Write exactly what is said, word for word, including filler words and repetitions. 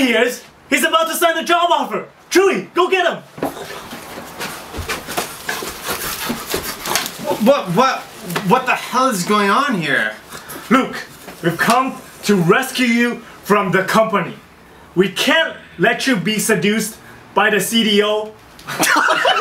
he is! He's about to sign the job offer! Chewie, go get him! What, what, what the hell is going on here? Luke, we've come to rescue you from the company. We can't let you be seduced by the C D O.